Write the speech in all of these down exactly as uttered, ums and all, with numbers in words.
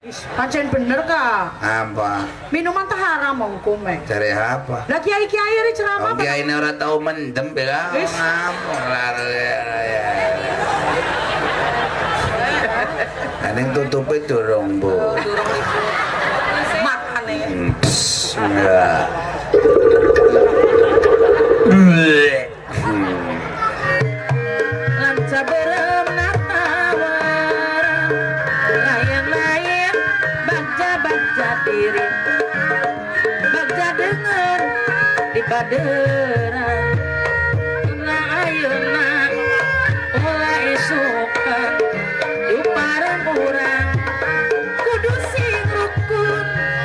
Pancen bener kah? Apa? Minuman teh haram mongkume. Cari apa? Lah kiai kiai ini ceramah. Oh, kiai ini orang tahu mendem bilang apa? Ada yang tutup itu dong bu. Makan ya. Enggak. Lanca berenang tawar, layang-layang baca-baca diri, baca dengar di paderan. Nah ayeuna mulai suka duparan urang kudu sing rukun,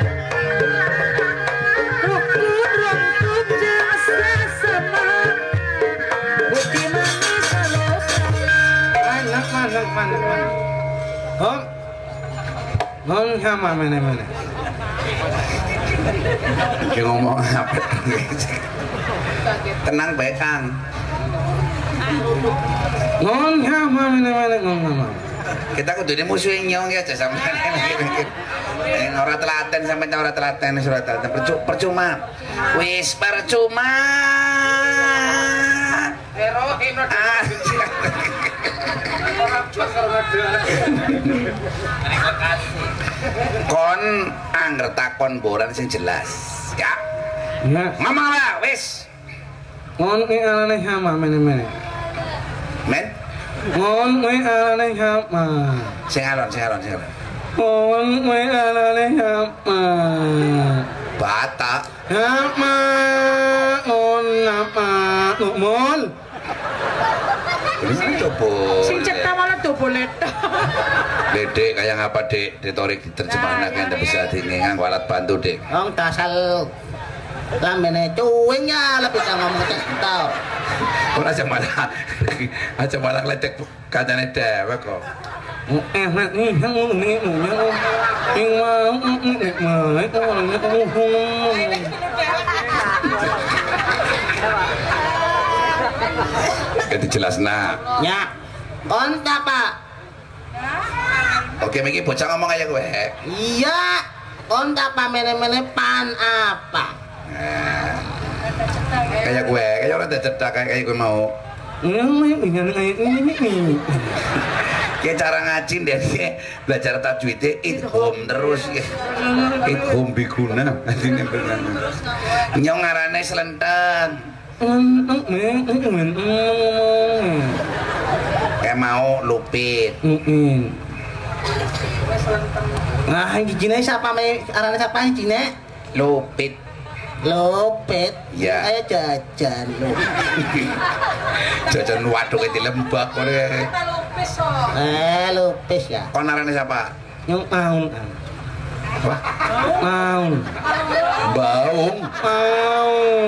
rukun rukun jeung sesama. Bukti manis halus Manak, manak, manak, manak. Hom, hom sama mana mana. Dia ngomong apa? Tenang baik Kang. Hom sama mana mana hom sama. Kita kudu ini musuh nyong ya aja sampai yang orang telaten sampai orang telaten surat telaten percuma. Wis percuma. Heroin Ah. Kon angger takon boran sing jelas. Ya. Ya, Ngomong lah, wis. hom ini aneh sama mana mana. Men, Hom ini aneh sama. sing alon, sing alon, sing alon. Hom ini aneh sama. Batak. Sama, hom apa? Numol. Ini coba. sing cipta malah dobolet. Dedek kayak ngapa dek? Retorik diterjemahkan kan tidak bisa tinggal alat bantu dek. Ông ta sal lamene cuing ya lebih sama ngomong tau. Kok aja malah aja malah ledek kacane dewek kok. Enak nih, yang ini punya yang mau ini mau itu orangnya ngomong. Jadi jelas nah. Ya, onta pak. Oke, Miki bocah ngomong aja gue. Iya, onta pak mene-mene pan apa? Nah, kayak gue, kayak orang cerdak kayak kayak gue mau. Ini dengan kayak ini. Kayak cara ngaji deh, belajar tajwidnya idgham terus. Idgham biguna. Nyong ngarane selentang. Kayak mau lupit. Nah, jine siapa me arane siapa jine? Lupit. Lopet. Ya. Ayo jajan lu. Jajan waduk di lembak kok. Eh, lupis ya. Kon arane siapa? Yang mau. Wah, Mau. baung. Mau.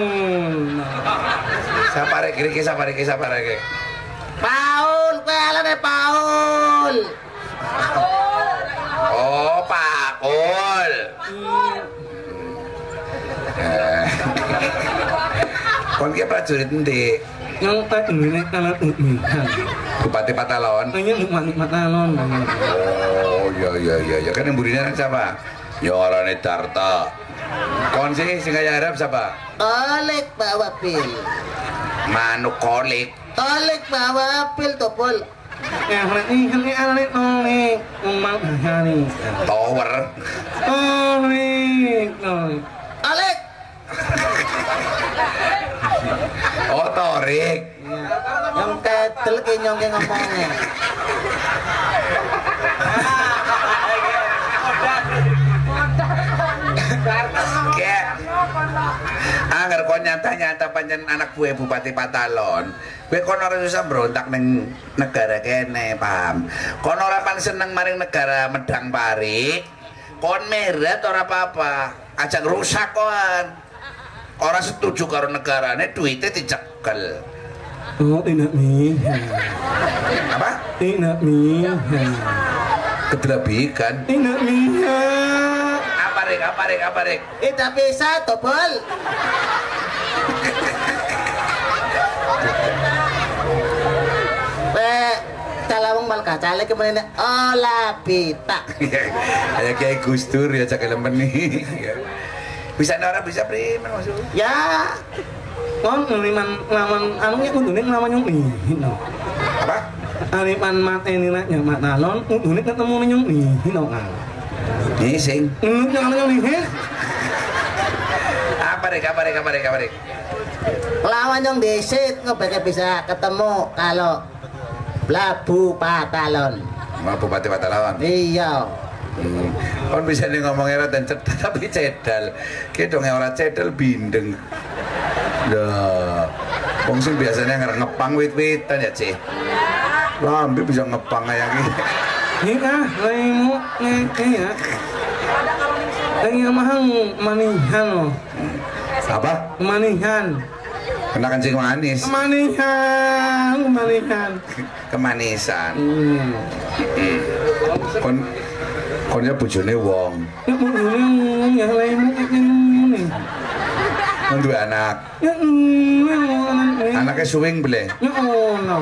Siapa rek iki siapa rek siapa rek? Paul, kowe alane Paul. Oh, Pak Ul. Eh. Kon ki prajurit endi? Yang tak ini kalau ini. Bupati Patalon. Hanya nikmat matalon. Oh, iya iya iya ya kan yang burine siapa? Ya orane Darta. Kon sih sing kaya Arab siapa? Tolik bawa pil. Manuk kolik. Tolik bawa pil topol. Yang ini ini alane oleh umat hari. Tower. Oleh. Tolik. Oh, Torik. Yang ketel ki nyong ki ngomongnya. Kayak anggar kau nyata-nyata panjen anak gue Bupati Patalon. Gue kon ora susah berontak neng negara kene, paham? Kon ora pan seneng maring negara medang pari. Kon meret ora apa-apa. Aja rusak kon. Ora setuju karo negarane duitnya dicekel. Oh, tidak nih. Apa? Tidak nih. Kedelabikan. Tidak nih. Apa rek? Apa rek? Apa rek? Eh tapi bisa topol. lawang bal kacale kemana olah pita. Kayak kayak Gus Dur ya cak elemen nih. Bisa ora bisa primen maksud. Ya. Kon ngeliman lawan anunya kudune nglawan nyong nih. Apa? Alipan mateni nya mak talon kudune ketemu nyong nih no. Ini sing. Nyong nyong nih. Apa rek apa rek apa rek apa rek? Lawan yang desit ngebeke bisa ketemu kalau Labu Patalon. Mau Bupati Patalon. Iya. Hmm. Kon bisa nih ngomongnya dan cerdas tapi cedal. Ki dong ora cedal bindeng. Dah. Wong sing biasanya ngereng ngepang wit-witan ya, Cih. Lambe bisa ngepang kayak gini. Ini ah, laimu ngeke ya. Yang mahang manihan loh. Apa? Manihan. Kena kencing manis. Manihan, manihan. Kemanisan. Hmm. Kon konnya bojone wong. Ya bojone wong ya laimu ngeke nih. Kon duwe anak. Ya mm, Anaknya suwing bele. ya ono.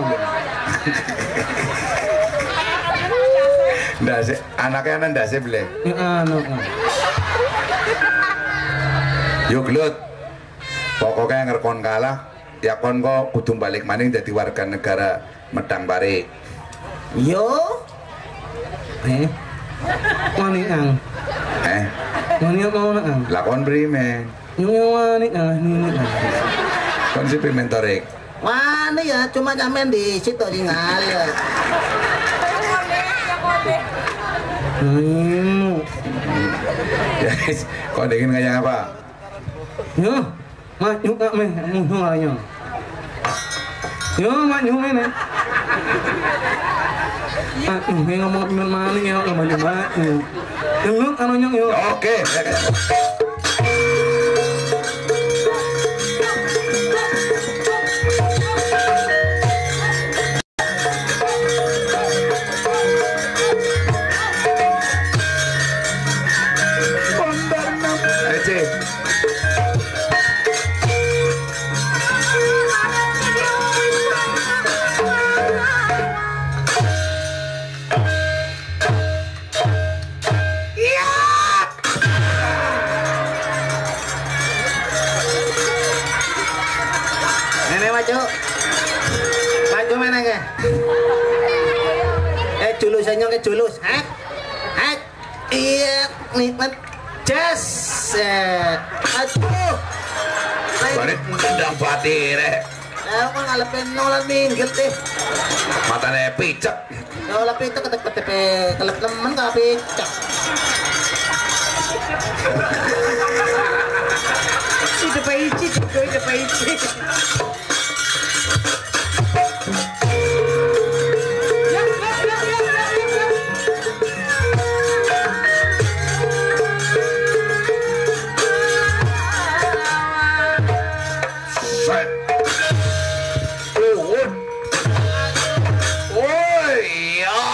Ndase, anaknya ana ndase bele. Ya ono. Yo glut. Pokoknya ngerkon kalah, ya kon kok kudu balik maning dadi warga negara Medang Pare. Yo. Eh. Wani ang. Eh, Wani mau na ang. lakon primen. Yung wani ang ni ang. Kon si primen torek. Mana ya cuma jamin di situ di ngalir. Hmm. Ya, kok dingin kayak apa? Yo, maju ka me, musuh ayo. Yo, maju me ne. Ah, ini ngomong dengan mana ya, maju maju. Dulu anu nyong yo. Oke. Ece. Nenek maju. Maju mana ke? Eh julusannya ke julus, hah? Hah? Iya, nikmat. Jas. Eh, aduh. Balik ndang batire. Aku kan ngalepin nolak minggir deh. Matane picek. Nolak itu ketek-ketek kelep temen gak picak. Ida paici, ida paici. Set. Uhun. Oh iya.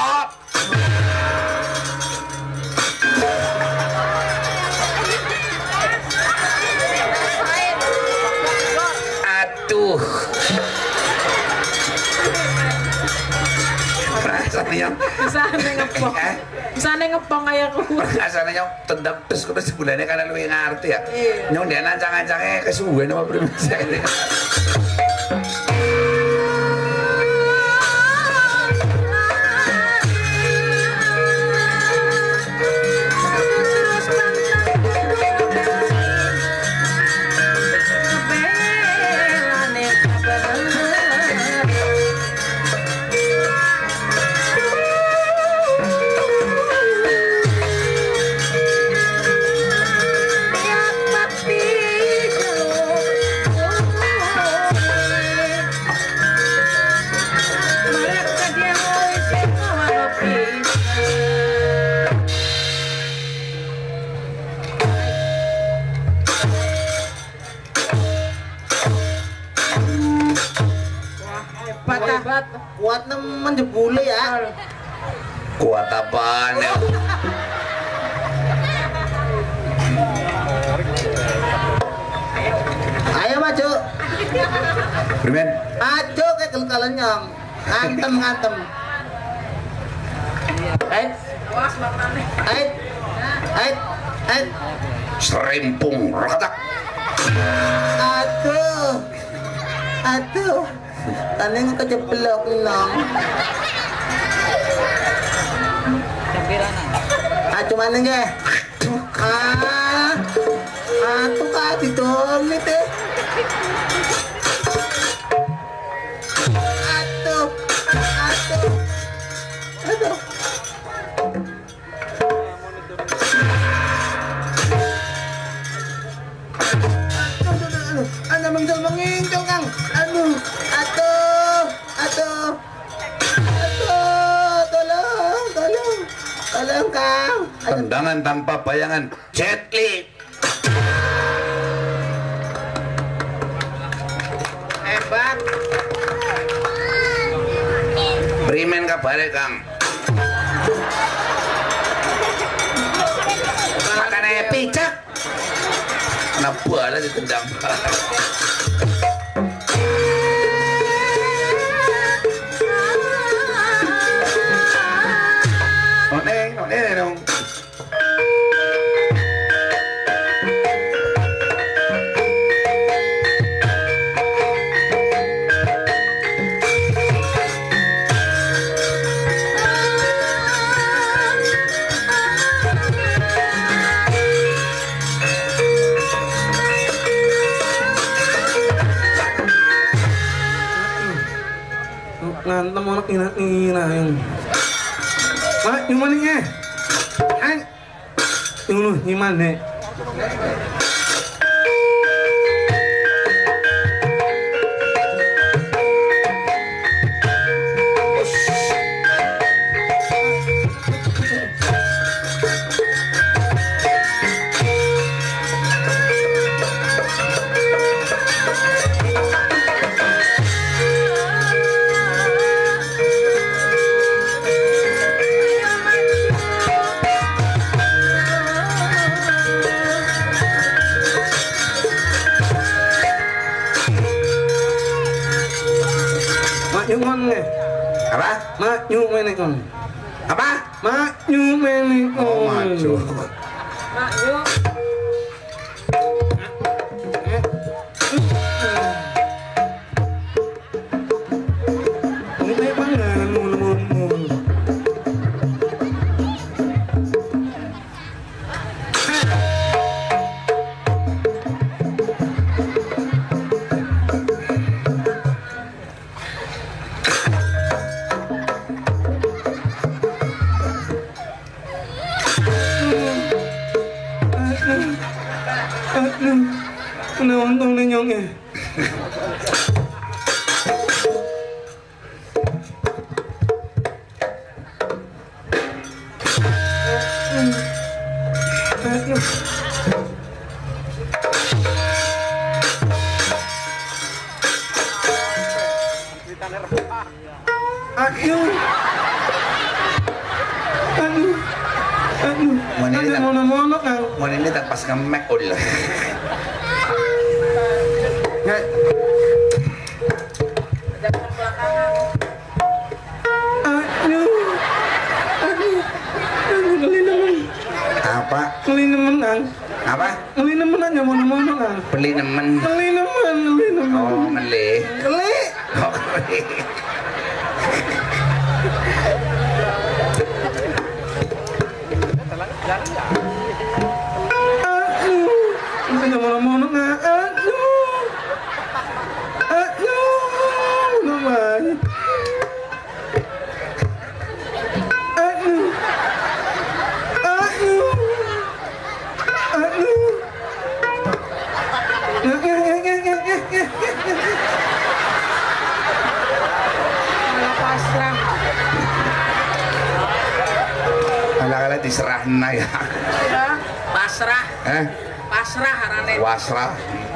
Aduh. Rasanya Sana ngepong. Eh? Sana ngepong kayak aku. rasanya nyong tendang terus kudu sebulannya karena lu yang ngerti ya. Iya. Nyong dia nancang-nancangnya kesuwen sama primus ini. Hebat. Kuat nemen jebule ya. Kuat apaan ya? Ayo maju. Primen. Maju ke kalian nyong. Ngantem ngantem. Ait. Puas maknane. Ait. Ait. Ait. Serimpung retak. Aduh. Aduh. Taneng kejeblok nong. Ah cuman nge. Ah. Aku ka didomit eh. Aduh. Aduh. Aduh. Ada mengdol mengincong kang. Aduh, aduh, aduh, aduh, tolong, tolong, tolong kang. Tendangan tanpa bayangan. Jet Li. Hebat. Primen kabare Kang. Makane picak. Kenapa ada ditendang? Oh neng, oh neng dong. Ngantem anak ina-ina yang Mak, yung maling eh Ay Yung lu, yung mali Yung man eh Apa? Mak, yung menikon Apa? Mak, yung menikon Oh maju. Mak, yuk. Ini kayak pangan, mulu-mulu Untung na nyong eh Aduh Aduh Aduh Mana ini tak- Mono-mono kang Mau ini tak pas ngemek ul. Nggak Aduh Aduh Aduh Geli nemen Apa? Geli nemen kang Apa? Geli nemen aja mono-mono kang Beli nemen. Geli nemen Geli nemen Oh ngeli. Geli Oh ngeli. Aduh Ini mono-mono kang Aduh Aduh Naman Aduh Aduh Aduh Malah pasrah. Kala-kala diserah na ya. Ya, pasrah. Eh? Pasrah harane. Wasrah.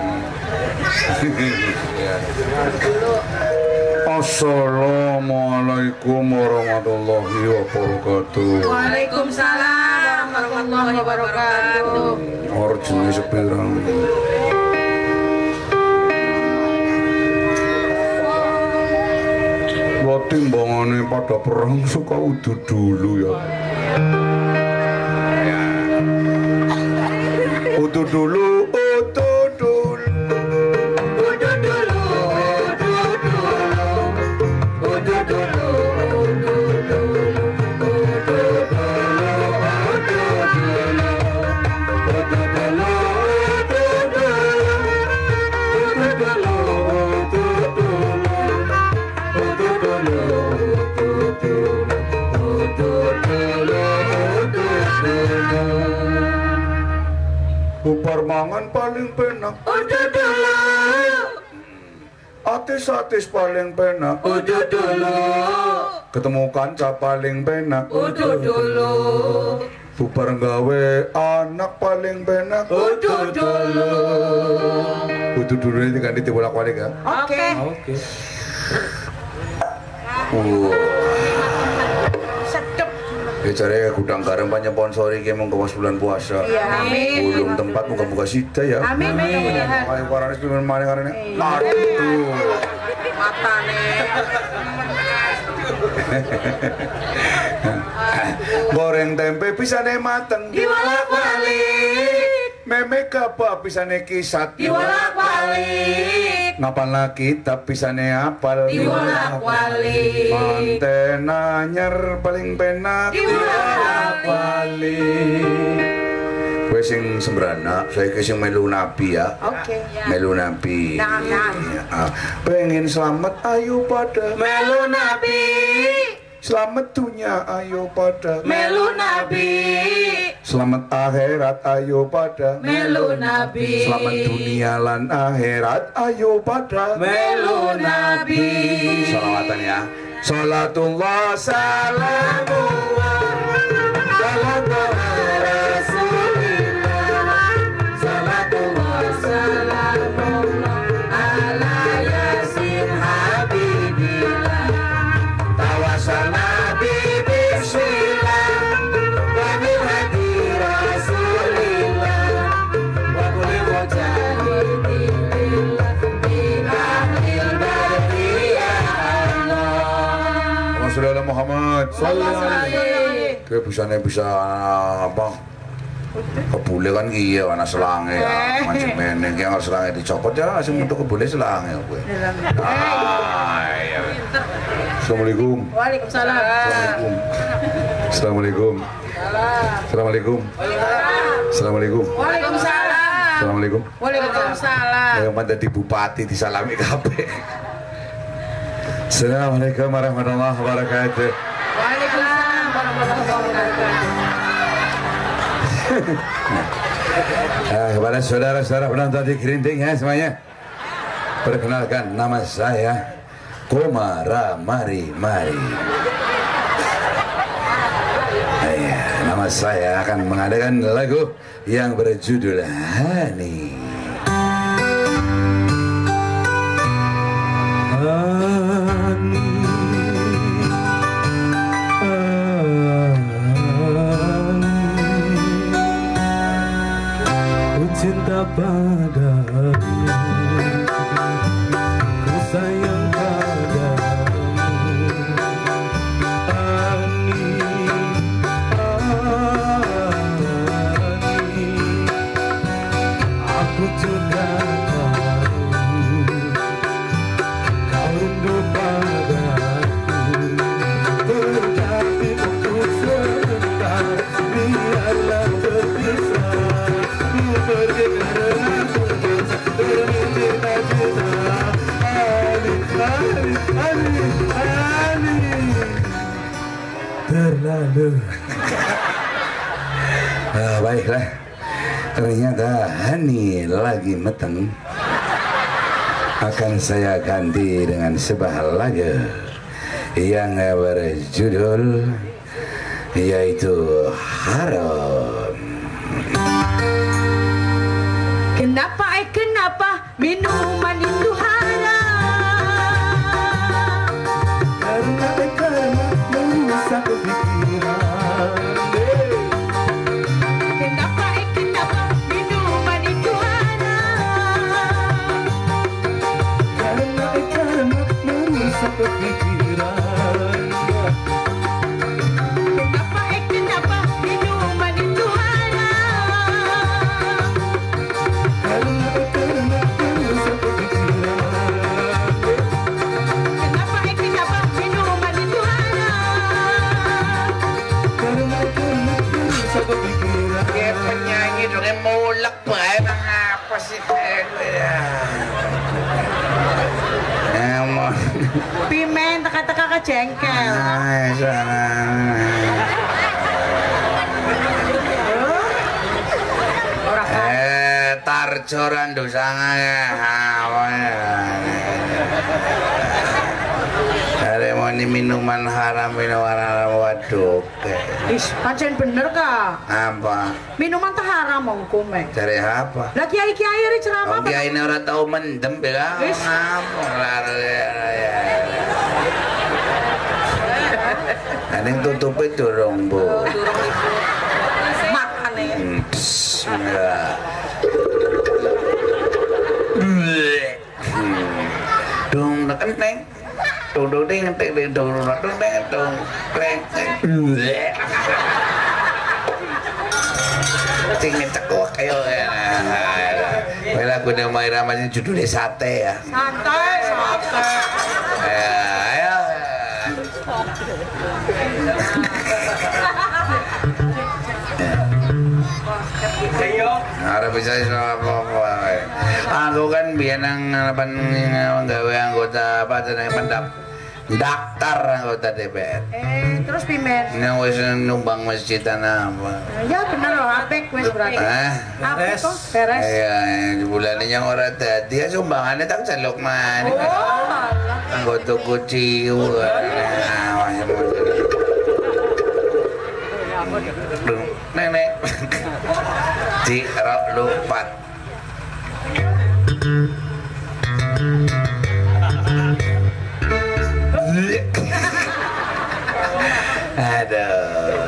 Assalamualaikum warahmatullahi wabarakatuh. Waalaikumsalam warahmatullahi wabarakatuh. Arjune sepirang. Lo timbangane pada perang suka udu dulu ya. Ya. Utuh dulu, utuh dulu. Utuh dulu, utuh dulu. Utuh dulu, utuh dulu. Utuh dulu, utuh dulu. Utuh dulu, utuh dulu. Utuh dulu, utuh dulu. Utuh dulu, utuh dulu. Utuh dulu, utuh dulu. Bupar mangan paling penak. Utuh dulu. Atis-atis paling penak. Utuh dulu. Ketemu kanca paling penak. Utuh dulu. Bupar gawe anak paling penak. Utuh dulu. Utuh dulu ini kan dibolak-balik ya. Oke. Oke. Wow. Sedep. Ya cari gudang garam banyak sponsori ke mau kemas bulan puasa. Iya, amin. Belum tempat muka-muka sita ya. Amin. Mudah-mudahan. Ayo paranis pilih mana karena. Aduh. Mata nih. Goreng tempe pisane mateng. Diwolak-walik. Memek apa pisane kisat. Diwolak-walik. Ngapalna kitab pisane apal. Diwolak-walik. Manten anyar paling penak. Diwolak-walik. Kowe sing sembrana, saya sing melu nabi ya. Oke. Melu nabi. Nah, nah. Ah, pengen selamat ayo pada Melu Nabi. selamat dunia ayo pada Melu Nabi. selamat akhirat ayo pada Melu Nabi. selamat dunia lan akhirat ayo pada Melu Nabi. Salawatan ya. Salatullah salamullah salatullah rasulillah salatullah salamullah ala yasin habibillah tawassalna bi bismillah wa bil hadi rasulillah wa kulli mujahidillah bi ahlil badiyah Allah. Rasulullah Muhammad sallallahu alaihi. Kayak busane bisa apa? Kebule kan iya ana selange ya. Mancing meneng yang selange dicopot ya langsung untuk kebule selange kowe. Ah, iya. Assalamualaikum. Waalaikumsalam. Assalamualaikum. Assalamualaikum. Assalamualaikum. Waalaikumsalam. Assalamualaikum. Waalaikumsalam. Ayo dadi bupati disalami kabeh. Assalamualaikum warahmatullahi wabarakatuh. Waalaikumsalam warahmatullahi wabarakatuh. Ah, kepada saudara-saudara penonton di Gerinting ya semuanya. Perkenalkan nama saya Komara Mari Mari. Ah, ya, nama saya akan mengadakan lagu yang berjudul Hani. Cinta padamu, ku sayang padamu, Ani, Ani, aku juga tahu kau rindu padaku, tetapi untuk sebentar biarlah berpisah. Pergi karena putus demi cita-cita. Ani, Ani, Ani, Ani, terlalu. Ah, baiklah, ternyata Hani lagi meteng. Akan saya ganti dengan sebuah lagu yang berjudul yaitu Haram. Kenapa eh kenapa minuman itu haram? Karena karena merusak pikiran. Kenapa eh kenapa minuman itu haram? Karena karena merusak pikiran. Kenapa eh kenapa mulek bae mengapa sih ya. Emon. Pimen teka-teka kejengkel. Ay, sana. Eh, tarjoran dosanga ya. Ada mau ini minuman haram, minuman haram waduh. Is, pancen bener kah? Apa? Minuman teh haram mongko me. Cari apa? Lah kiai-kiai ini ceramah Om kiai ini orang tahu mendem bilang Wis. apa lari ya. Ada yang tutupnya durung bu. makan ya. Hmm, pss, enggak. Hmm. Dung tekan neng. Dung dung ding ding ding dung dung dung ding dung ding ding. Tingin cekok kayo ya. Wala ko na may raman yung judulnya sate ya. Santai, santai. Ayo, ayo. Ada bisa apa-apa. Aku kan biar nang apa gawe anggota apa jenenge pendap daftar anggota D P R. Eh, terus pimen. Yang wis numbang masjid apa. Ya bener loh, apik wis berarti. Hah? Apik kok, beres. Iya, di bulan ini yang orang tadi ya sumbangannya tak celok man. Oh, alah. Anggota kuciu. Ah, nenek. Di rok lupat. Aduh.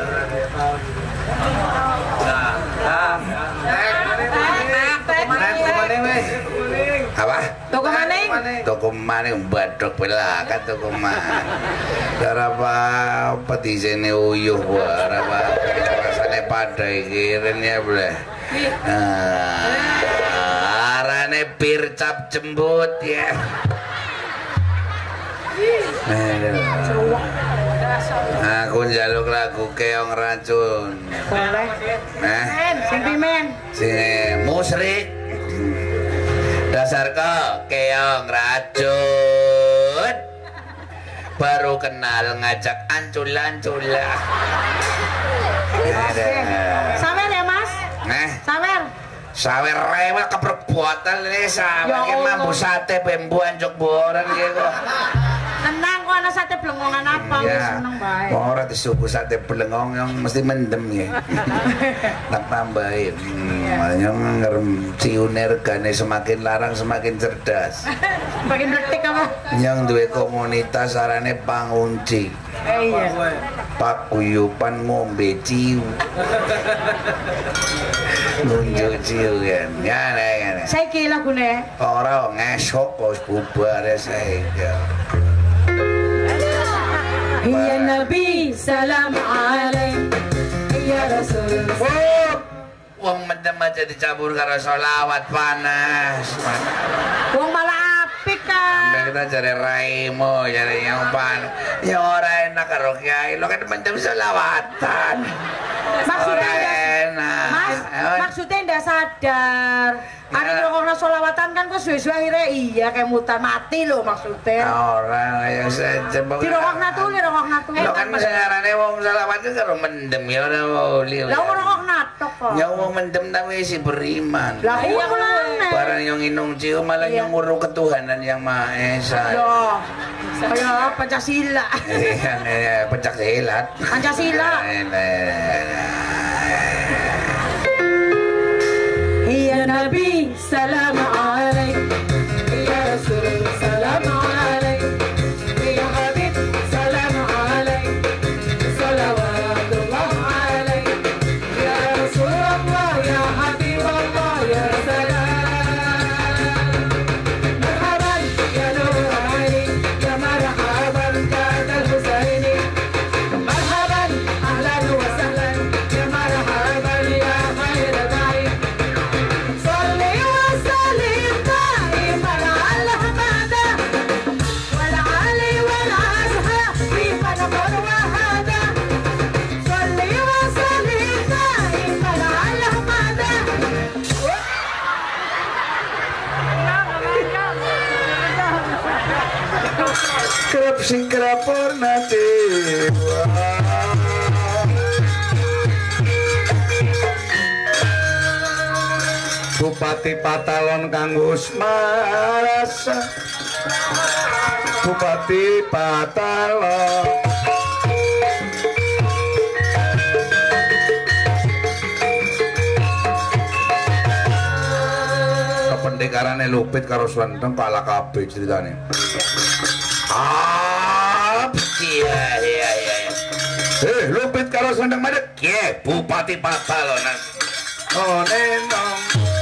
Apa? Toko maning. Toko maning badok belakan toko maning. Cara apa peti sini uyuh buat apa rasanya pada kirin ya boleh. Arane bir cap jembut ya. Aduh. Aku njaluk lagu keong racun. Boleh. Nah, Men, sing pimen. sing musrik. Dasar kok keong racun. Baru kenal ngajak ancul-anculah. Sawer ya, Mas? Nah, Sawer. sawer rewel keperbuatan ini sawer Ya ki Allah. mambu sate bembuan jok boran gitu. Tenang kok ana sate blongongan apa wis Ya, seneng bae. ora disuku sate belengong yang mesti mendem ya. Tak tambahin. Hmm, makanya ngerem ciune regane semakin larang semakin cerdas. Bagian detik apa? Yang duwe komunitas arane pangunci. Eh iya. Paguyuban ngombe ciu. Nunjuk ciu kan. Ya nek ngene. Saiki lagune. Ora ngesok kok bubar ya saiki. Ya Nabi salam alaik. Ya Rasul. Wong mendem aja dicampur karo selawat panas. Wong malah apik kan. Sampai kita cari raimu, cari yang pan. Ya ora enak karo kiai, lo kan mendem selawatan. Maksudnya Ora ndak- enak. Mas, maksudnya ndak sadar. Ada ngrokokno sholawatan kan kok suwe-suwe akhirnya iya kayak mutan mati loh maksudnya. Orang yang saja Dirokokna tuh, dirokokna tuh. lo kan sekarang wong selawat itu karo mendem ya ora woli. Lah wong ngrokokna tok kok. Ya wong mendem tapi si beriman. Lah iya mulane. Barang yang inung cium malah Iya. yang nguru ketuhanan yang Maha Esa. Yo. Kaya Pancasila. Iya, pencak silat. Pancasila. Ya Nabi salam alaik. Ya Rasul salam alaik. Ya Habib salam alaik. Salawatullah alaik. Ya Rasulullah ya Habibullah ya salam. Marhaban ya Nurani ya marhaban kadal Husaini. Marhaban ahlan wa sahlan ya marhaban ya khair da'i. Salli wa sallim Sikra purna dewa Bupati Patalon kanggo marasa Bupati Patalon kependekarane Lupit karo Slenteng kalah kabeh ceritane. Ah, iya iya iya. Eh, Lupit karo Slenteng madeg. Ye, Bupati Patalon. Oh, nenong.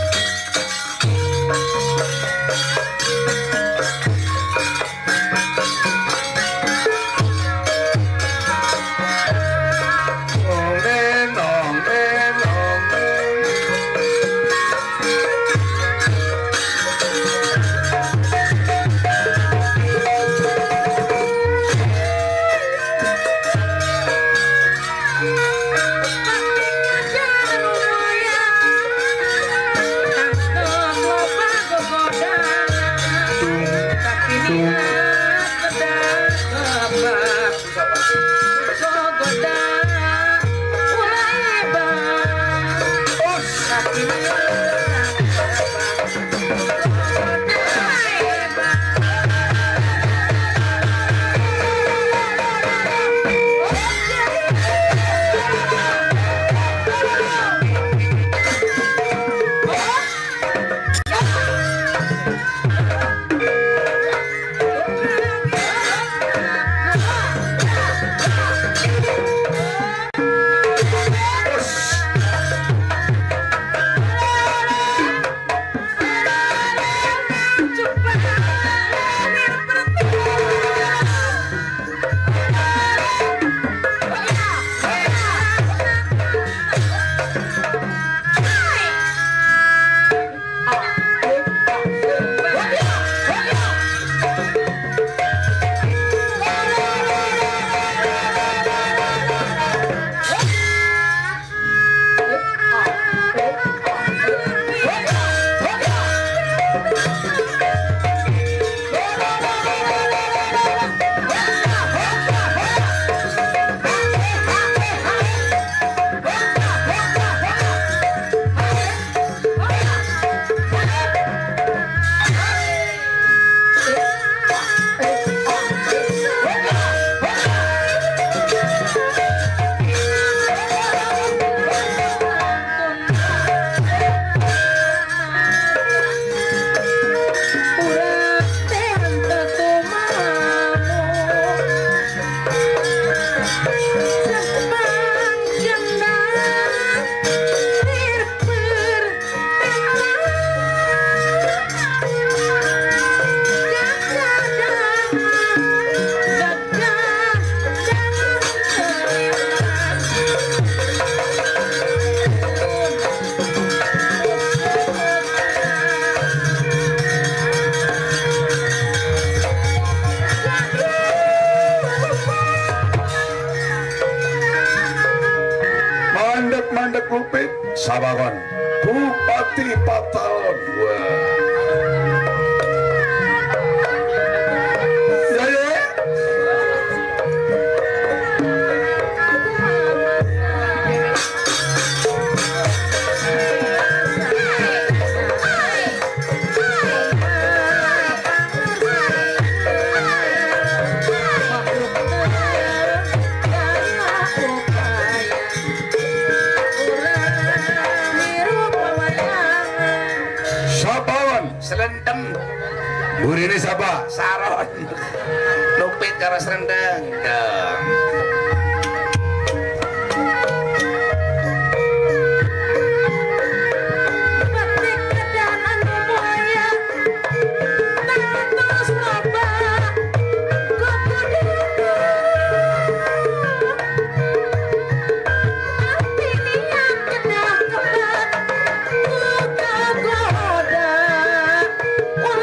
Sabangon Bupati Patalon. Wah. Ya ya. Slenteng. Burine siapa? Saron. Lupit karo Slenteng. Dong.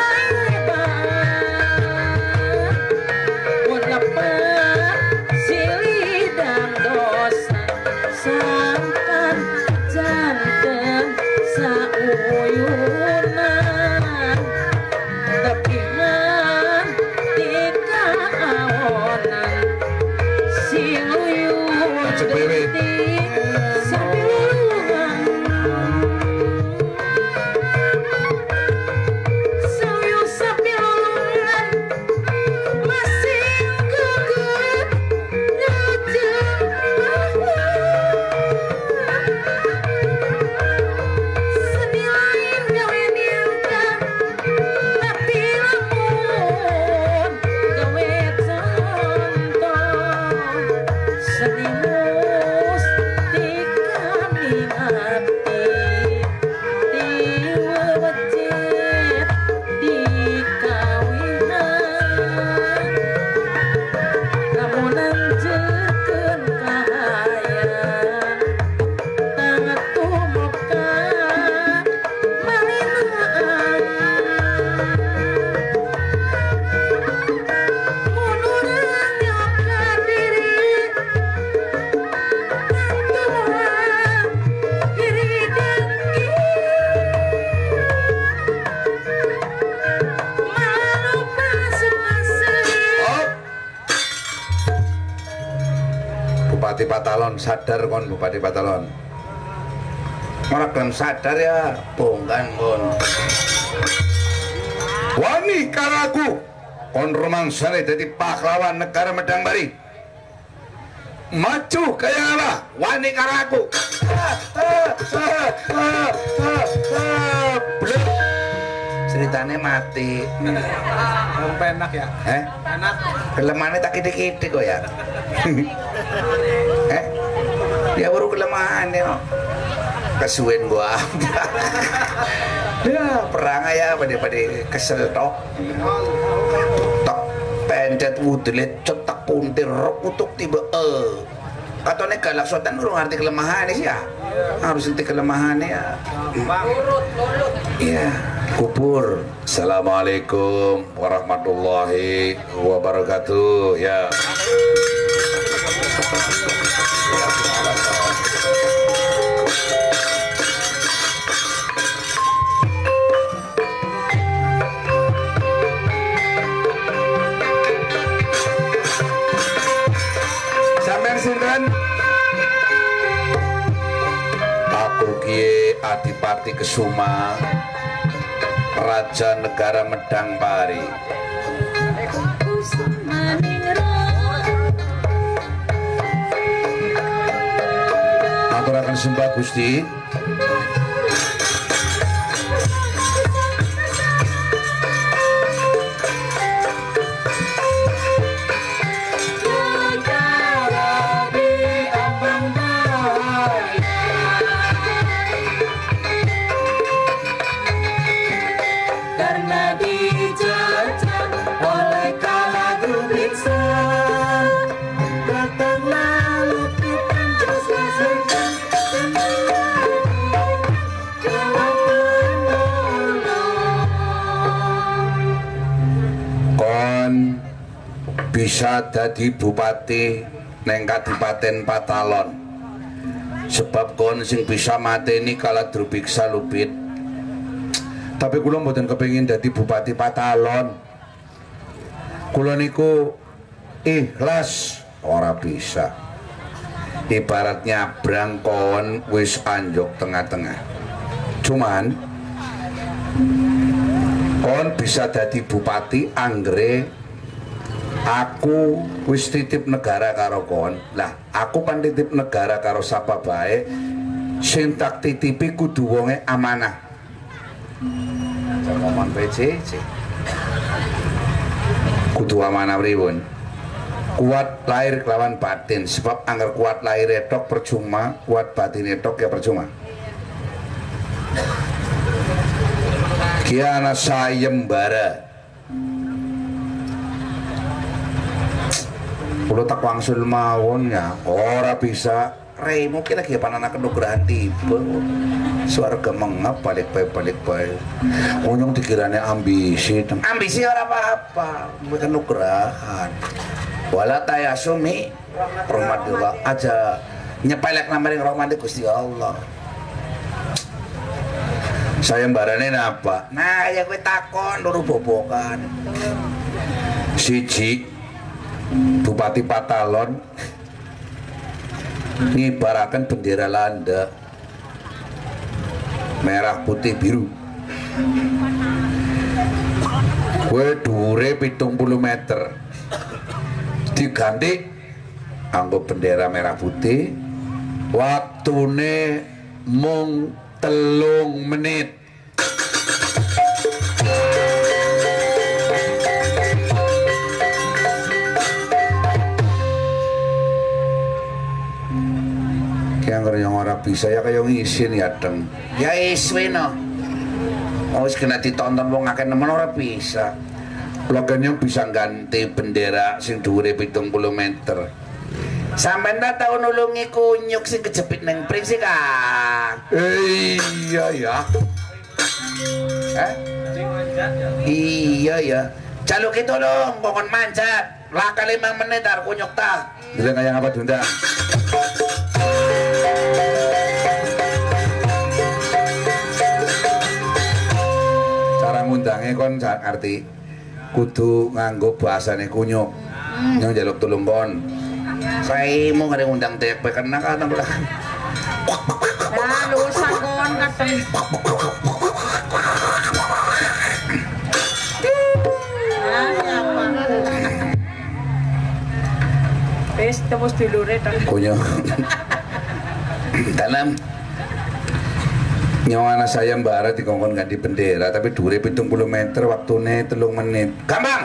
Siapa Bupati Patalon, sadar kon Bupati Patalon. Ora gelem sadar ya, bongkan kon. Wani karaku kon rumangsane dadi pahlawan negara Medang Bari. Maju kaya apa? Wani karaku. Ceritane mati. Enak ya. Eh? Enak. Kelemahannya tak kidik-kidik kok ya. Eh? Dia baru kelemahannya no. Kesuwen gua. Ya, perang ya pada-pada kesel tok. Tok pendet wudelet cetak puntir rok utuk tiba eh. Katone galak sotan urung arti kelemahannya sih ya. Harus ngerti kelemahannya ya. Urut, urut. Iya, kubur. Assalamualaikum warahmatullahi wabarakatuh. Ya. Sampai sinten? Aku Kiai Adipati Kesuma, Raja Negara Medang Bari. Aturaken sembah Gusti. Bisa dadi bupati neng Kadipaten Patalon, sebab kon sing bisa mateni kala drubiksa lupit. Tapi kula mboten kepengin dadi bupati Patalon. Kula niku ikhlas ora bisa. Ibaratnya brangkon wis anjok tengah-tengah. Cuman kon bisa dadi bupati anggere aku wis titip negara karo kon. Lah, aku pan titip negara karo sapa bae sing tak titipi kudu wonge amanah. Aja ngomong P C C. Kudu amanah pripun? Kuat lahir kelawan batin, sebab anggar kuat lahir tok percuma, kuat batin tok ya percuma. Kiana sayembara. Kulo tak wangsul mawon ya, ora bisa. Rey mungkin lagi panana kenugrahan tiba. Suarga mengap balik bae balik bae. Unyong dikirane ambisi. Ambisi ora apa-apa, kenugrahan. Wala tayasumi rahmatullah aja nyepelek namaring rahmat Gusti Allah. Sayembarane napa? Nah, ya kowe takon loro bobokan. Siji Bupati Patalon ngibarakan bendera Landa merah putih biru. Kue dhuwure pitung puluh meter diganti anggo bendera merah putih, waktune mung telung menit. Yang orang ora bisa ya kaya ngisin ya deng. Ya iswe no. Oh wis kena ditonton wong akeh nemen ora bisa. Logene bisa ganti bendera sing dhuwure pitung puluh meter. Sampeyan ta tau nulungi kunyuk sing kejepit ning pring sih, Kang. Eh, iya ya. Eh? Iya ya. Jaluk itu dong, kokon manjat. Laka lima menit ar kunyuk ta. Dile kaya apa Dunda? Cara ngundange kon sak arti. Kudu nganggo bahasane kunyuk. Hmm. Yang jaluk tulung kon. Saya mau ngare undang tek kena ka tang belakang. Ya lusa kon kadang. Ya siapa? Wis tembus dulure ta. Kunyuk. Dalam nyawana saya mbara dikongkon ganti bendera tapi dure pitung puluh meter waktune telung menit gampang.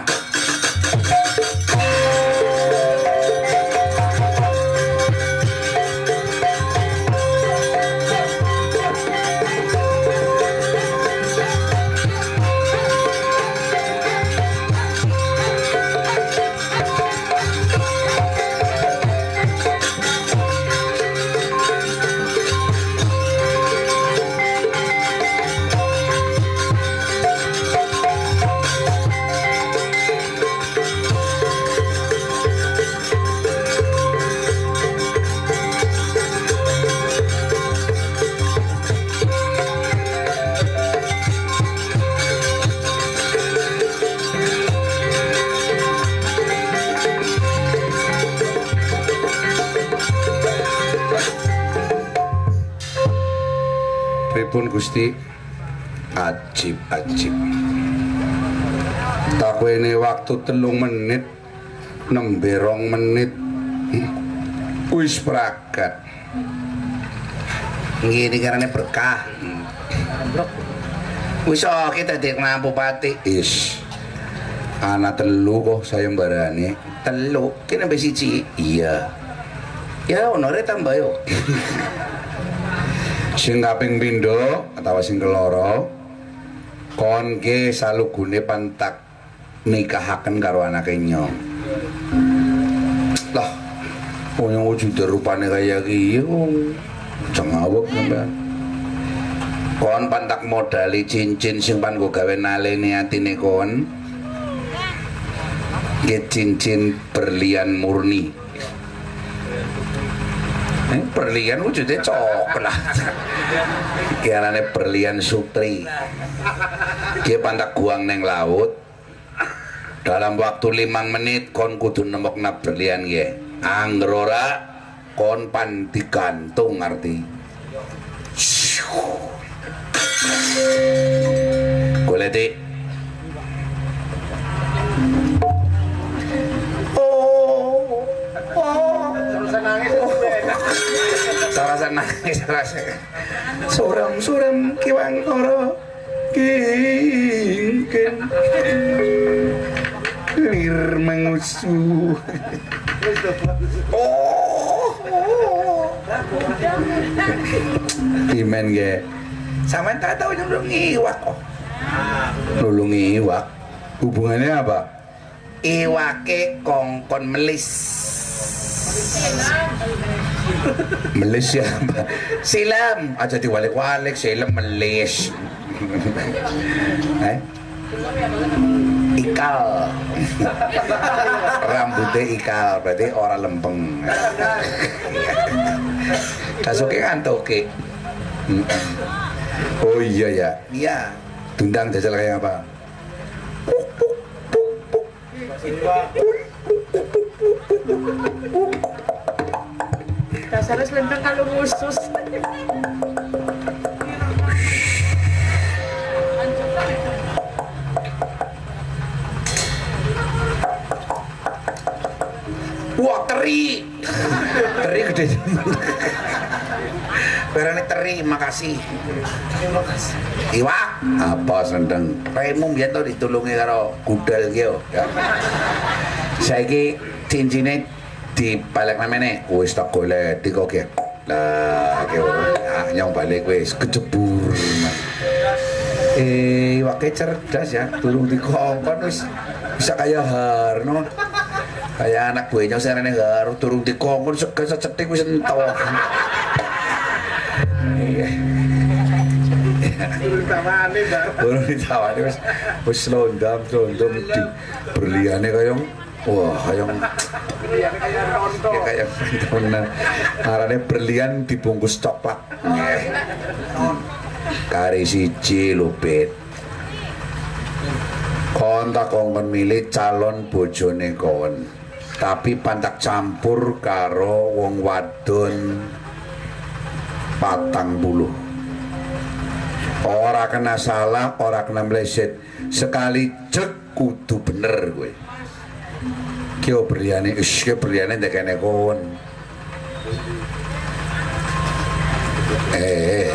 Pripun Gusti? Ajib-ajib. Tak wene waktu telung menit, nembe rong menit. Wis pragat. Ngene karane berkah. Wis oke dadi Bupati. Is. Ana telu kok sayembarane. Telu, kene mbek siji. Iya. Ya honore tambah yo. Sing kaping pindho utawa sing keloro kon ge salugune pantak nikahaken karo anake nyong. Lah, wong wujud rupane kaya iki cengawek sampean. Kon pantak modali cincin sing pan go gawe naleni atine kon. Ge cincin berlian murni. Eh, berlian wujudnya coklat. Kianane berlian sutri. Dia pantak guang neng laut. Dalam waktu limang menit kon kudu nemokna berlian ye. Anggrora kon pan digantung arti. Goleti. Oh. Oh. Terus nangis. Sarasa nangis sarasa. Suram-suram kiwang toro kingkin lir mengusu. Oh. Imen ge. Sampeyan tak tahu nyelung iwak kok. Lulung iwak. Hubungannya apa? Iwake kongkon melis. Melis ya, silam aja diwalik-walik, silam melis. Eh? Ikal. Rambutnya ikal, berarti orang lempeng. Kasuke ngantoke. Oh iya ya. Iya. Tundang jajal kayak apa? Dasarnya selentang kalau khusus. Wah, teri. Teri gede. Berani teri, makasih. Iwak, apa sendeng? Raimu biar tau ditulungi karo gudal gitu. Ya. Saiki cincinnya di balik namanya, wis tak golek di kok ya. Lah, ki ora nyong balik wis kecebur. Eh, wae cerdas ya, durung dikongkon wis bisa kaya Harno. Kaya anak gue nyong serene Har, durung dikongkon segen secetik wis entok. Iya. Durung ditawani, Mbak. Durung ditawani wis wis londam, londam di berliane kaya wah, kaya Berliane kaya ronto. ya kayak tenan. Arane berlian dibungkus coklat. Nggih. Kari siji lho, Pit. Kon tak kongkon milih calon bojone kon. Tapi pantak campur karo wong wadon patang puluh. Ora kena salah, ora kena meleset. Sekali jek kudu bener kowe. Kyo berliane, ish, kyo berliane ndekene kon. Eh.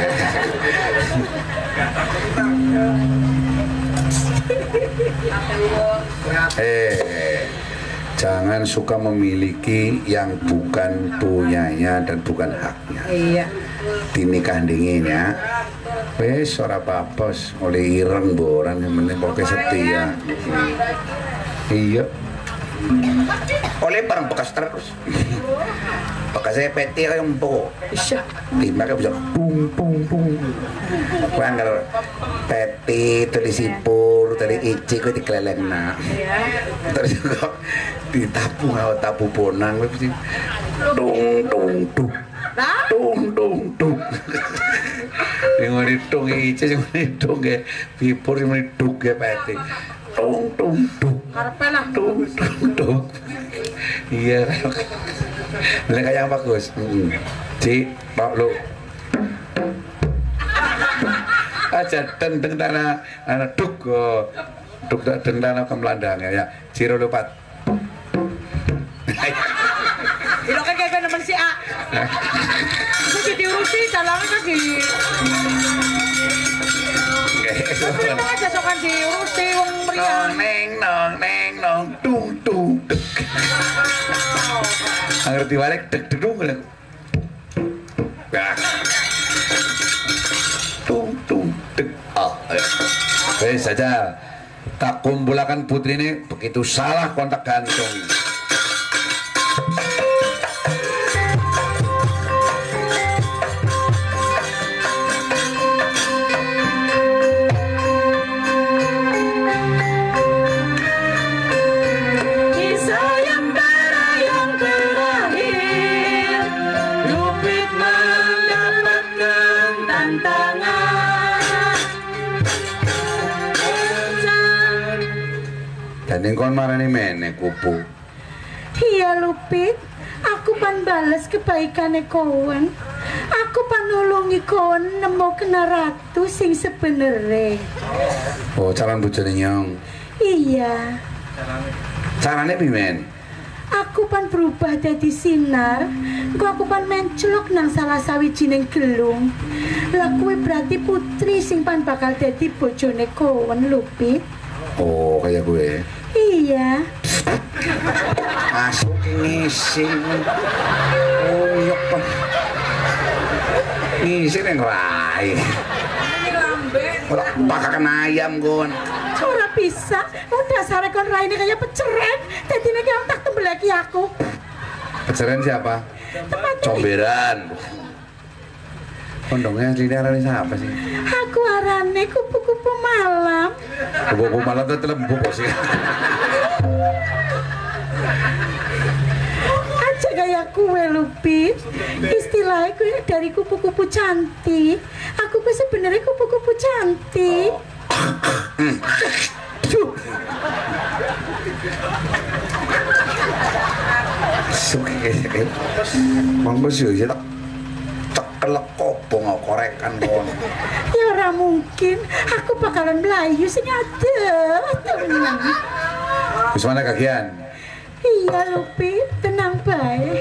Eh. Jangan suka memiliki yang bukan punyanya dan bukan haknya. Iya. Dinikah dingin ya. Wes ora apa-apa, oleh ireng boran yang penting pokoke setia. Iya. Oleh barang bekas terus. Bekasnya peti kayak empuk. Isya. Lima kayak bisa pung pung pung. Kuangger peti tali sipur tali ici kau dikeleleng nak. Terus juga ditapung atau tapu bonang mesti dung dung dung dung dung dung. Yang ditung ici, yang ditung ke sipur, yang ditung ke peti. Dung dung dung. Karepe lah. Dung dung dung. Iya. Ini kayak yang bagus. Ci, Pak lu. Aja tendeng tanah anak duk duk tendeng tanah kemelandang ya. Ciro lupat. Ilo kan kayak nemen si A. Aku diurusi dalangnya kan di. Tapi aja sokan diurusi wong meriah. Neng nong neng nong tung tung. Agar dibalik deg dedung lah. Tung tung deg. Oh, eh saja. Tak kumpulkan putri ini begitu salah kontak gantung. Dan kon marani meneh kupu. Iya Lupit, aku pan bales kebaikane kowen. Aku pan nulungi kowen nemu kena ratu sing sebenere. Oh, calon bojone nyong. Iya. Carane piye, men? Aku pan berubah dadi sinar. Engko aku pan mencelok nang salah sawijining gelung. Lah kuwi berarti putri sing pan bakal dadi bojone kowen Lupit. Oh, kayak gue. Iya. Masuk ngisi. Oh, iya pak. Ngisi neng rai. Ora pakakan ayam kon. Ora bisa. Udah sare kon raine kaya peceren. Dadi nek yang tak tembel lagi aku. Peceren siapa? Teman Comberan. Kondongnya aslinya arane siapa sih? aku arane kupu-kupu malam. Kupu-kupu malam tuh telembuk sih. Aja kayak kue Lupit. Istilahnya kue dari kupu-kupu cantik. Aku kue sebenarnya kupu-kupu cantik. Suke. Monggo sih tak cekelek kopong korekan kon. Ya ora mungkin. Aku bakalan melayu sing adem. Tenang. Wis mana kagian? Iya Lupit, tenang bae.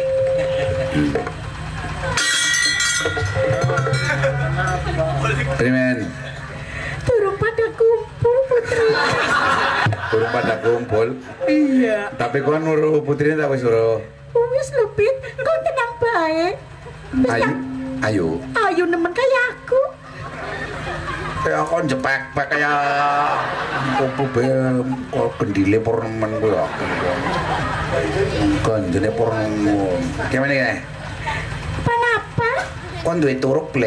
Primen. Turun pada kumpul putri. Turun pada kumpul. Iya. Tapi kon nuru putrine tak wis suruh. Wis Lupit, kau tenang bae. Ayu, ayu. Ayu nemen kayak aku. Kayak aku jepek pek kayak kupu be kok kendile por nemen kuwi ya. Ganjene por nemen. Gimana ya? Kenapa? Kon duwe turuk blek.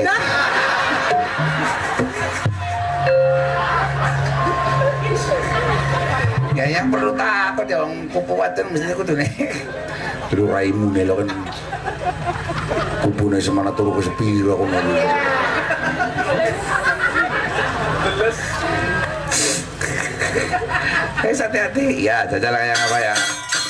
Ya yang perlu takut ya wong kupu wadon mesti kudune. Terus raimu ne lho kan. Kupune semana turu ke sepira kok ngono. Eh hati-hati. Ya, jajal kayak apa ya?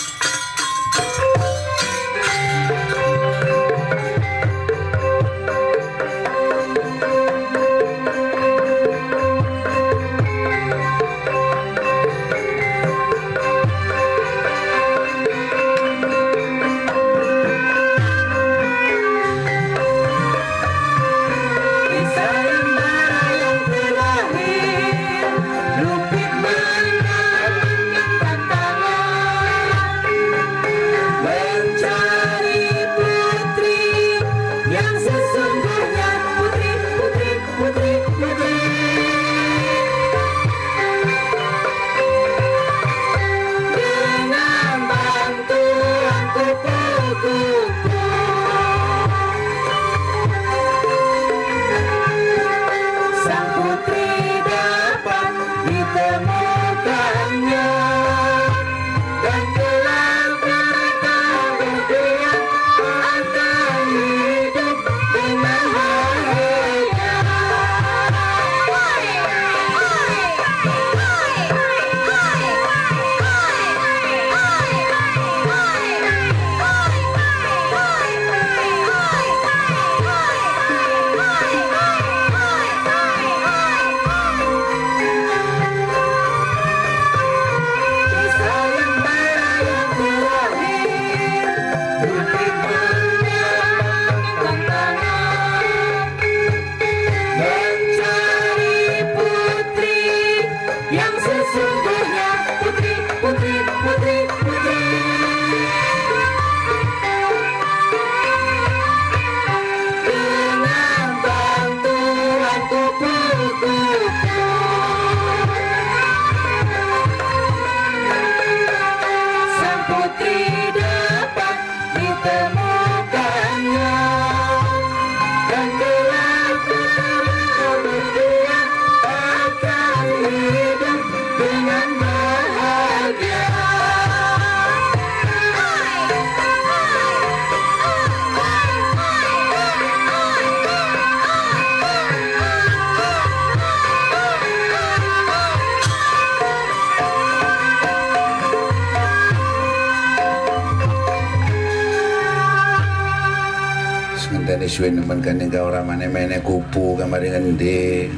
Suwe nemen kan ning ora mene-mene kupu kamari ngendi.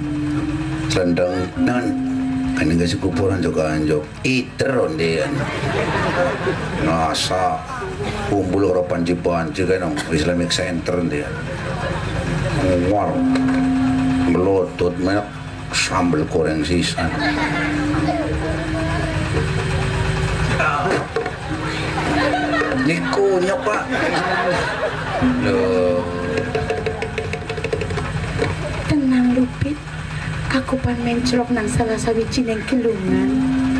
Slendeng non. Kan ning kupu ora anjuk-anjuk. Iter ondean. Nasa kumpul ora panci-panci kan Islamic Center dia. Ngwar. Melotot menak sambel goreng sisan. Niku nyok Pak. Loh. Tenang Lupit, aku pan menclok nang salah sawijining gelungan.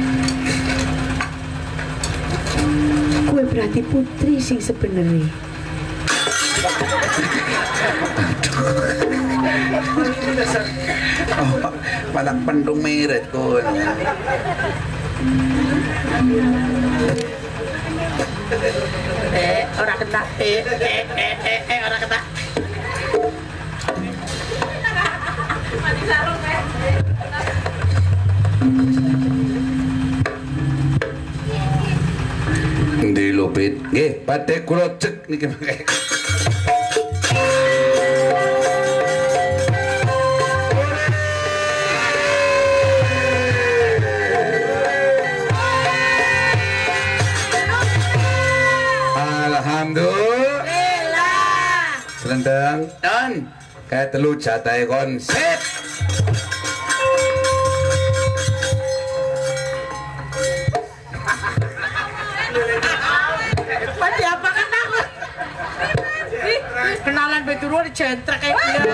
Kue berarti putri sing sebenarnya. Oh, malah pendung meret kun. Eh, ora ketak. Eh, eh, eh, eh, eh, ora ketak. Ndi Lupit, nggih, badhe kula cek niki mangke. Alhamdulillah. Selendang dan kayak telu jatahe konsep. Pati apa kan aku? Kenalan sampai turun dicentrek kayak gila.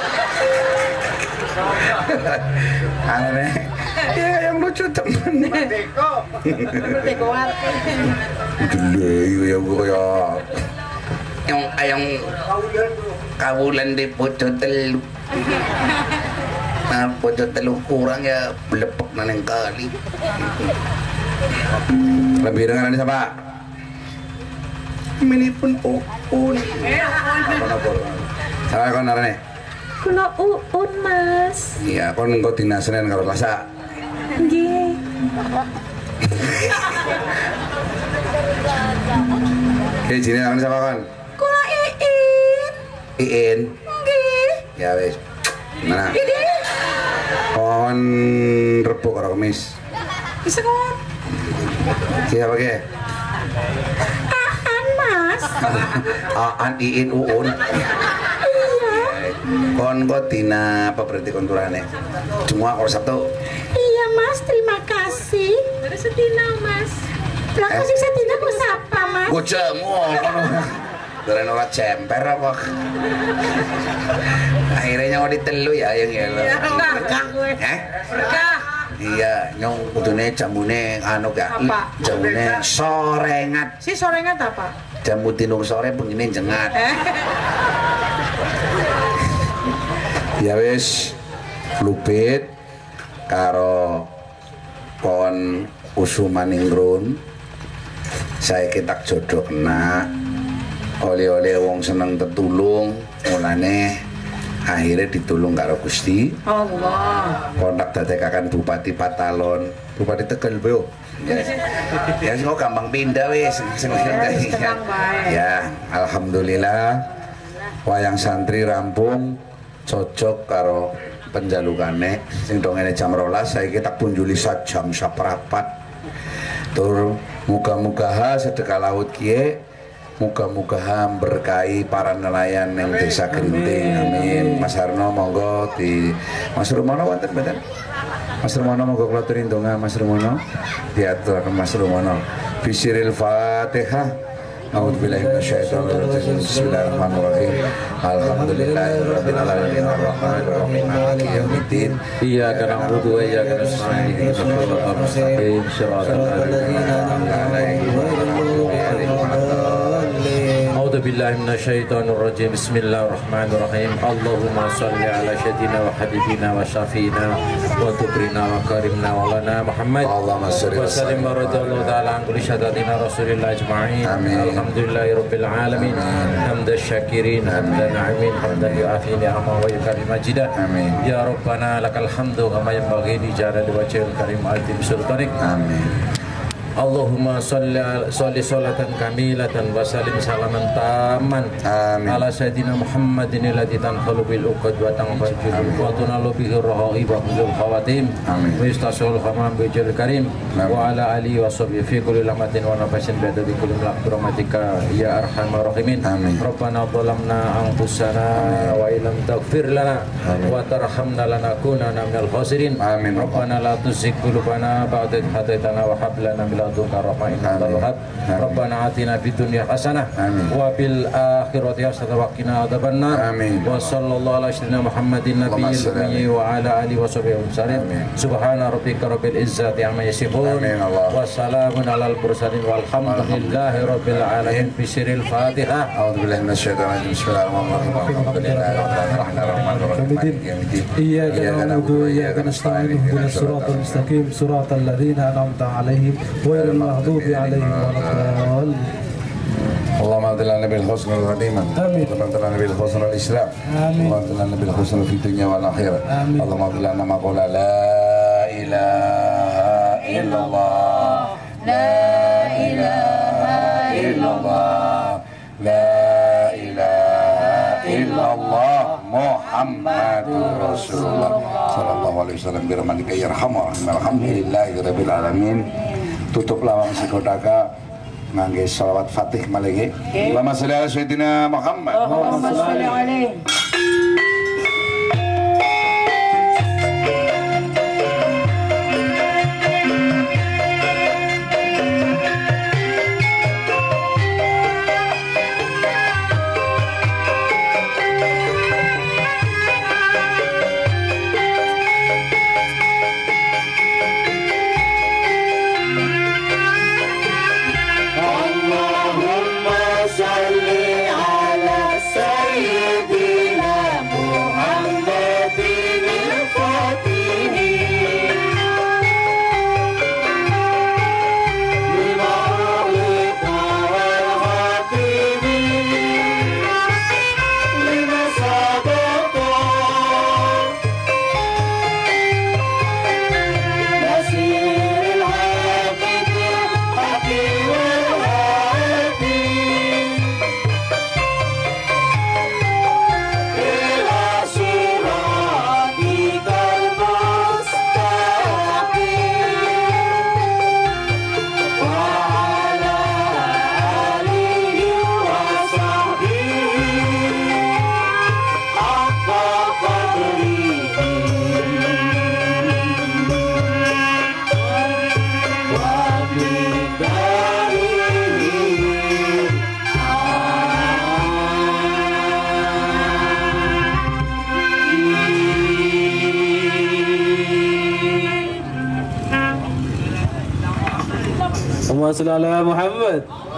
Aneh. Ya yang lucu temen. Merdeko. Merdeko warga. Gede ya gue ya. Yang ayang kawulan di pojok telu. Nah pojok telu kurang ya belepek naneng kali. Lebih dengan ini siapa? Ini pun uun. Salah kon arane. Kulo uun mas. Iya kon engko dinasenen karo Lasa. Nggih. Oke, jine namanya siapa kon? Kulo Iin. Iin. Nggih. Ya wis. Mana? Ini. Kon Rebo karo Kemis. Bisa kon. Siapa ke? Aan mas. Aan Iin Uun. Iya. Kon kok dina apa berarti konturane? Cuma kalau Sabtu. Iya mas, terima kasih. Dari setina mas. Lah kasih setina ku sapa mas? Gue jamu kono. Dari ora cemper apa? Akhirnya mau ditelu ya yang ya. Berkah gue. Eh? Berkah. Iya, nyong kudune jamune anu gak? Apa? Jamune sorengat. Si sorengan apa? Jamu tinung sore begini jengat. Eh. Ya wis lupit karo kon usumaningrum. Saya kita jodoh kena oleh-oleh wong seneng tetulung, mulane akhirnya ditulung karo Gusti Allah. kontak dadekaken Bupati Patalon, Bupati Tegal bro. Ya, ya sing gampang pindah wis sing tenang bae. ya, alhamdulillah wayang santri rampung cocok karo penjalukane sing dongene jam rolas saiki tak punjuli sajam saprapat. Tur muga-muga sedekah laut kiye muga-muga berkahi para nelayan yang desa Gerinting, amin. Mas Harno monggo di Mas Rumono wonten mboten? Mas Rumono monggo kula aturi ndonga Mas Rumono diaturaken Mas Rumono bisiril Fatihah. A'udzubillahi minasyaitonir rajim. Bismillahirrahmanirrahim. Alhamdulillahirabbil alamin arrahmanirrahim maliki yaumiddin. Iyyaka na'budu wa iyyaka nasta'in ihdinas siratal mustaqim siratal ladzina an'amta 'alaihim ghairil maghdubi 'alaihim waladdallin. A'udzu billahi minasyaitonir rajim. Bismillahirrahmanirrahim. Allahumma shalli ala sayyidina wa habibina wa syafiina wa tukrina wa karimna wa lana Muhammad. Allahumma shalli wa sallim wa radhiyallahu ta'ala an kulli syadatina Rasulillah ajma'in. Amin. Alhamdulillahirabbil alamin. Hamdan syakirin, hamdan na'imin, hamdan yu'afi ni'ama wa yukarim majidah. Amin. Ya Rabbana lakal hamdu kama yanbaghi li jalali wajhil karim azim sultanik. Amin. Allahumma salli salli salatan kamilatan wa salim salaman taman ala sayyidina Muhammadin alladhi tanhalu bil uqad wa tanfajul wa tunalu bihi rahaib wa huzul khawatim wa istasul khamam bijil karim wa ala alihi wa sahbihi fi kulli lamatin wa nafasin bi adadi kulli rahmatika ya arhamar rahimin. Rabbana dhalamna anfusana wa illam taghfir lana wa tarhamna lanakunanna minal khasirin. Rabbana la tuzigh qulubana ba'da idh hadaitana wa hab lana min ladunka rahmah innaka antal wahhab. Rabbana atina fid dunya hasanah wa fil akhirati hasanah wa qina adzabannar. Wa sallallahu ala sayyidina Muhammadin nabiyil ummi wa ala alihi wa sahbihi wasallam. Subhana rabbika rabbil izzati amma yasifun wa salamun alal mursalin walhamdulillahi rabbil alamin. Bisiril Fatihah. A'udzubillahi minasyaitonir rajim. Bismillahirrahmanirrahim. Iyyaka na'budu wa iyyaka nasta'in ihdinas siratal mustaqim siratal ladzina an'amta 'alaihim ghairil maghdubi 'alaihim waladdallin. Allahumma adilana bil husnul khatimah. Amin. Allahumma adilana bil husnul islam. Amin. Allahumma adilana bil husnul fid dunya wal akhirah. Amin. Allahumma adilana ma qala la ilaha illallah. La ilaha illallah. La ilaha illallah Muhammadur Rasulullah sallallahu alaihi wasallam bi rahmatika ya arhamar rahimin. Alhamdulillahirabbil alamin. Tutup lawang sekodaka ngangge shalawat Fatih malih. Allahumma sholli ala sayyidina Muhammad. Allahumma sholli alaihi. Allahumma shalli ala Muhammad.